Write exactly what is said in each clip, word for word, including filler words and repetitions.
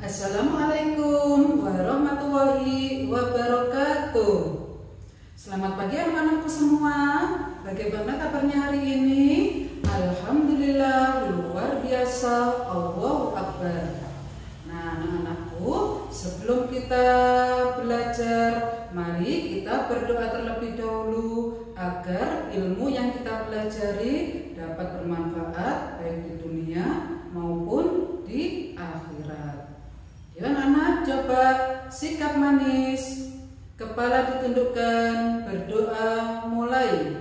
Assalamualaikum warahmatullahi wabarakatuh. Selamat pagi anak-anakku semua. Bagaimana kabarnya hari ini? Alhamdulillah, luar biasa, Allahu Akbar. Nah anak-anakku, sebelum kita belajar, mari kita berdoa terlebih dahulu agar ilmu yang kita pelajari dapat bermanfaat baik di dunia maupun di akhirat. Ya anak, coba sikap manis, kepala ditundukkan, berdoa mulai.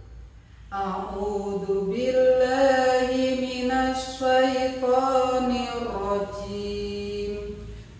A'udzu billahi minasy syaithanir rajim.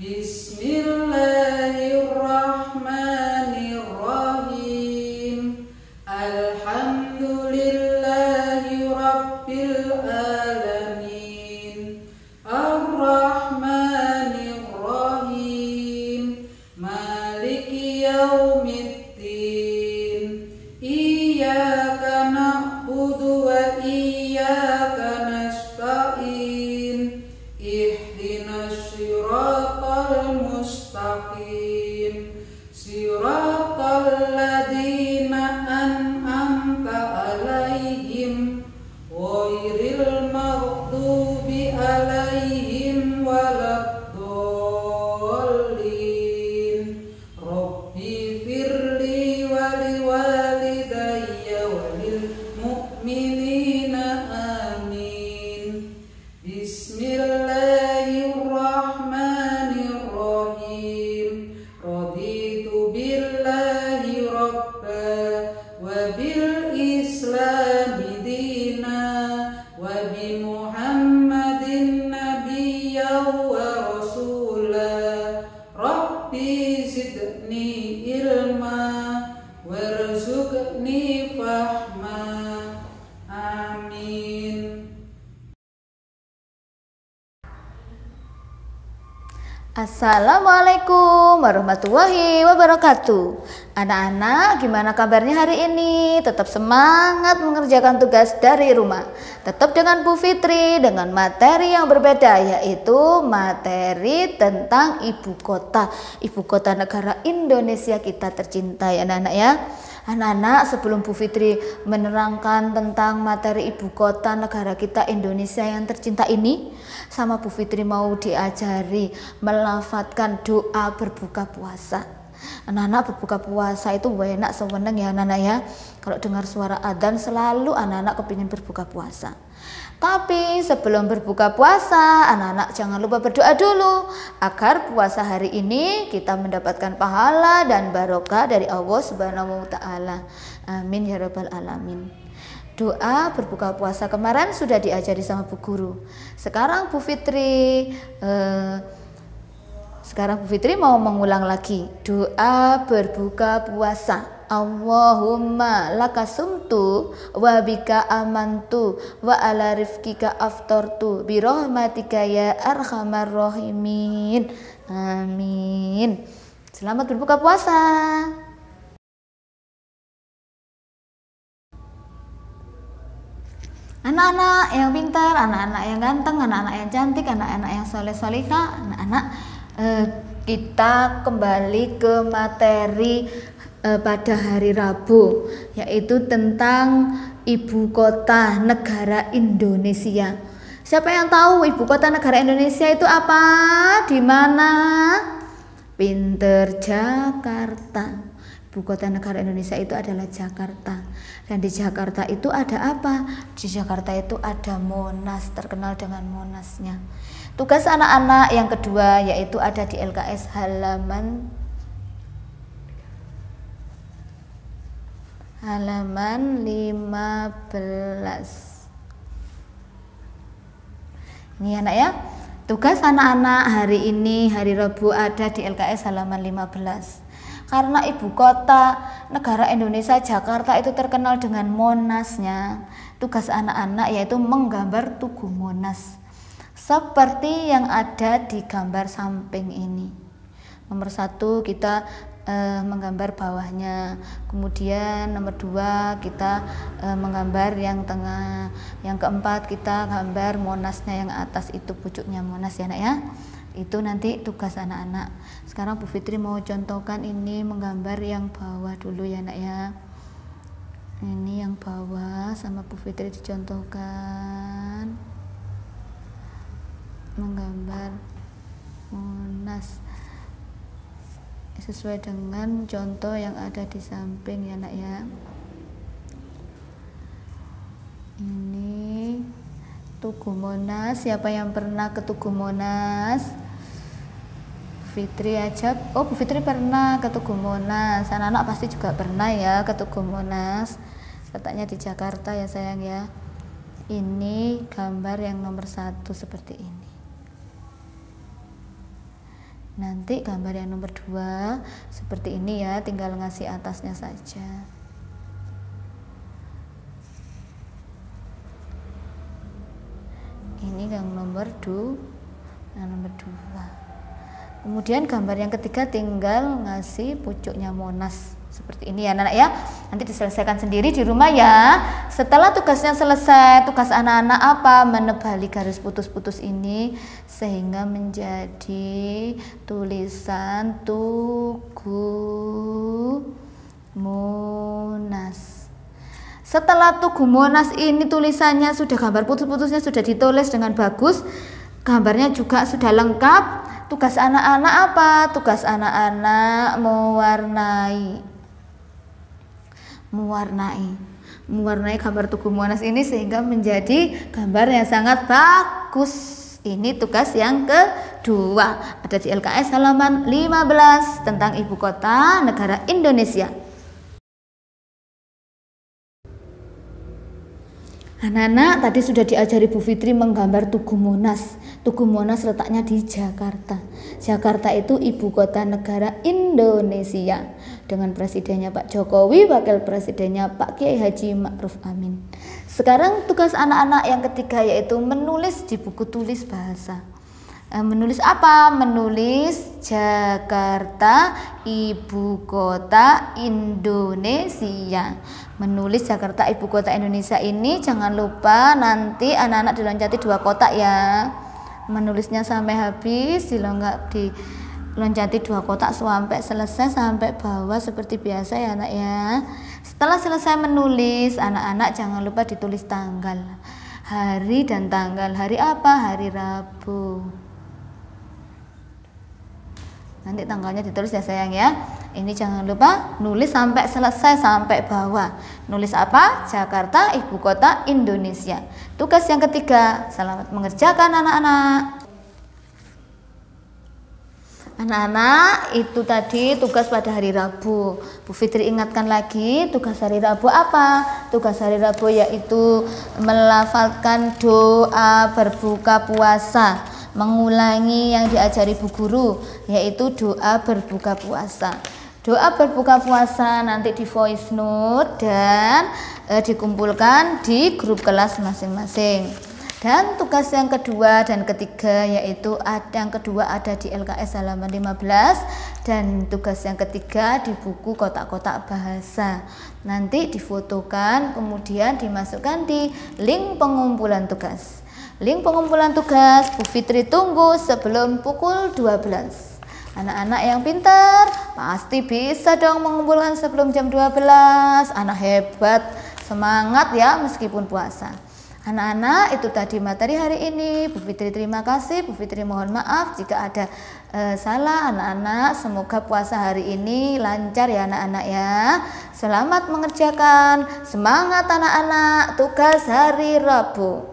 Bismillahirrahmanirrahim. Alhamdulillahi rabbil alamin. Ar-Rahmanir Rahim. Maliki yaumiddin. Iyyaka na'budu wa iyyaka nasta'in. Ihdinas siratal mustaqim. Siratal ladzina an'amta 'alaihim ghairil maghdubi 'alaihim waladdallin. Rabbi firli wa liwalidayya wa lil mu'minina amin. Bismillahirrahmanirrahim. Raditu billahi rabba wa bil islami dina wa bi Muhammadin nabiyya wa rasula. Rabbi zidni ilma warzuqni fahma. Amin. Assalamualaikum warahmatullahi wabarakatuh. Anak-anak, gimana kabarnya hari ini? Tetap semangat mengerjakan tugas dari rumah. Tetap dengan Bu Fitri dengan materi yang berbeda, yaitu materi tentang ibu kota. Ibu kota negara Indonesia kita tercinta ya anak-anak ya. Anak-anak, sebelum Bu Fitri menerangkan tentang materi ibu kota negara kita Indonesia yang tercinta ini, sama Bu Fitri mau diajari melafadzkan doa berbuka puasa. Anak-anak, berbuka puasa itu enak sewenang ya anak-anak ya. Kalau dengar suara adzan selalu anak-anak kepingin berbuka puasa. Tapi sebelum berbuka puasa, anak-anak jangan lupa berdoa dulu agar puasa hari ini kita mendapatkan pahala dan barokah dari Allah Subhanahu wa taala. Amin ya rabbal alamin. Doa berbuka puasa kemarin sudah diajari sama Bu Guru. Sekarang Bu Fitri eh, sekarang Bu Fitri mau mengulang lagi doa berbuka puasa. Allahumma lakasumtu wa bika amantu wa ala rifkika aftartu bi rahmatika ya arhamar rahimin. Amin. Selamat berbuka puasa. Anak-anak yang pintar, anak-anak yang ganteng, anak-anak yang cantik, anak-anak yang soleh-solihah, anak-anak eh, kita kembali ke materi eh, pada hari Rabu, yaitu tentang ibu kota negara Indonesia. Siapa yang tahu ibu kota negara Indonesia itu apa? Di mana? Pinter, Jakarta. Ibu kota negara Indonesia itu adalah Jakarta. Dan di Jakarta itu ada apa? Di Jakarta itu ada Monas, terkenal dengan Monasnya. Tugas anak-anak yang kedua yaitu ada di L K S halaman halaman lima belas. Ini anak ya. Tugas anak-anak hari ini hari Rabu ada di L K S halaman lima belas. Karena ibu kota negara Indonesia Jakarta itu terkenal dengan Monasnya, tugas anak-anak yaitu menggambar Tugu Monas seperti yang ada di gambar samping ini. Nomor satu kita eh, menggambar bawahnya, kemudian nomor dua kita eh, menggambar yang tengah, yang keempat kita gambar Monasnya yang atas itu pucuknya Monas ya nak ya. Itu nanti tugas anak-anak. Sekarang Bu Fitri mau contohkan ini menggambar yang bawah dulu ya nak ya. Ini yang bawah sama Bu Fitri dicontohkan. Menggambar Monas sesuai dengan contoh yang ada di samping ya nak ya. Ini Tugu Monas. Siapa yang pernah ke Tugu Monas? Fitri aja. Oh, Bu Fitri pernah ke Tugu Monas. Anak-anak pasti juga pernah ya ke Tugu Monas. Letaknya di Jakarta ya sayang ya. Ini gambar yang nomor satu seperti ini. Nanti gambar yang nomor dua seperti ini ya, tinggal ngasih atasnya saja. Ini yang nomor dua, yang nomor dua. Kemudian gambar yang ketiga tinggal ngasih pucuknya Monas seperti ini ya anak-anak ya. Nanti diselesaikan sendiri di rumah ya. Setelah tugasnya selesai, tugas anak-anak apa? Menebali garis putus-putus ini sehingga menjadi tulisan Tugu Monas. Setelah Tugu Monas ini tulisannya sudah, gambar putus-putusnya sudah ditulis dengan bagus, gambarnya juga sudah lengkap. Tugas anak-anak apa? Tugas anak-anak mewarnai mewarnai mewarnai gambar Tugu Monas ini sehingga menjadi gambar yang sangat bagus. Ini tugas yang kedua, ada di L K S halaman lima belas tentang ibu kota negara Indonesia. Anak-anak tadi sudah diajari Bu Fitri menggambar Tugu Monas. Tugu Monas letaknya di Jakarta. Jakarta itu ibu kota negara Indonesia dengan presidennya Pak Jokowi, wakil presidennya Pak Kiai Haji Ma'ruf Amin. Sekarang tugas anak-anak yang ketiga yaitu menulis di buku tulis bahasa. E, menulis apa? Menulis Jakarta ibu kota Indonesia. Menulis Jakarta ibu kota Indonesia ini jangan lupa nanti anak-anak diloncati dua kotak ya. Menulisnya sampai habis, dilonggak diloncati dua kotak sampai selesai sampai bawah seperti biasa ya anak ya. Setelah selesai menulis, anak-anak jangan lupa ditulis tanggal, hari dan tanggal. Hari apa? Hari Rabu. Nanti tanggalnya ditulis ya sayang ya. Ini jangan lupa nulis sampai selesai sampai bawah. Nulis apa? Jakarta ibu kota Indonesia. Tugas yang ketiga, selamat mengerjakan anak-anak. Anak-anak itu tadi tugas pada hari Rabu. Bu Fitri ingatkan lagi tugas hari Rabu apa? Tugas hari Rabu yaitu melafalkan doa berbuka puasa, mengulangi yang diajari Bu Guru yaitu doa berbuka puasa. Doa berbuka puasa nanti di voice note dan e, dikumpulkan di grup kelas masing-masing. Dan tugas yang kedua dan ketiga yaitu ada yang kedua ada di L K S halaman lima belas dan tugas yang ketiga di buku kotak-kotak bahasa. Nanti difotokan kemudian dimasukkan di link pengumpulan tugas. Link pengumpulan tugas Bu Fitri tunggu sebelum pukul dua belas. Anak-anak yang pintar pasti bisa dong mengumpulkan sebelum jam dua belas. Anak hebat, semangat ya meskipun puasa. Anak-anak itu tadi materi hari ini. Bu Fitri terima kasih, Bu Fitri mohon maaf jika ada e, salah anak-anak. Semoga puasa hari ini lancar ya anak-anak ya. Selamat mengerjakan, semangat anak-anak, tugas hari Rabu.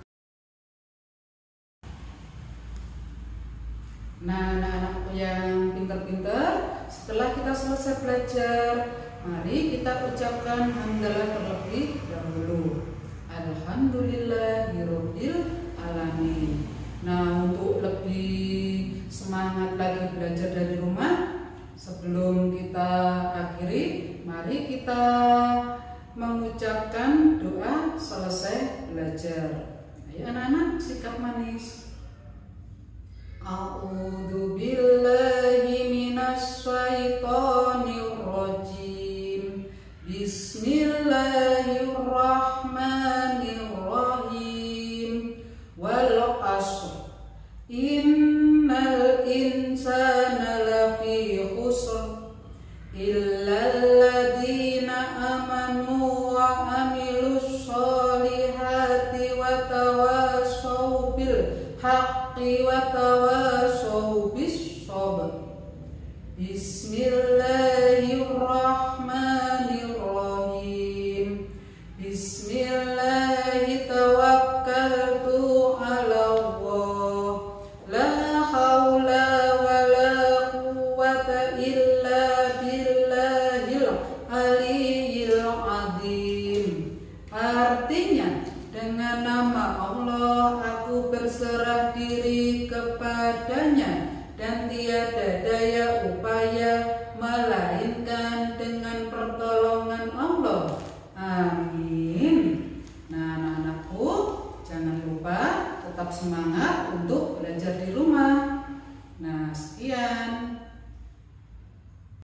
Nah, anak-anak yang pintar-pintar, setelah kita selesai belajar, mari kita ucapkan hamdalah terlebih dahulu. Alhamdulillahirabbil alamin. Nah, untuk lebih semangat lagi belajar dari rumah, sebelum kita akhiri, mari kita mengucapkan doa selesai belajar. Ayo anak-anak, sikap manis. A'udzu billahi minasy syaithanir rajim. Bismillahirrahmanirrahim. Wal 'ashr. Innal tawassaw bil haqqi wa tawassaw bis sabr. Bismillahirrahmanirrahim. Bismillahi tawakkaltu ala Allah. La haula wa la quwwata illa billahil aliyyil azim. Artinya, dengan nama Allah aku berserah diri kepadanya, dan tiada daya upaya melainkan dengan pertolongan Allah. Amin. Nah, anak-anakku, jangan lupa tetap semangat untuk belajar di rumah.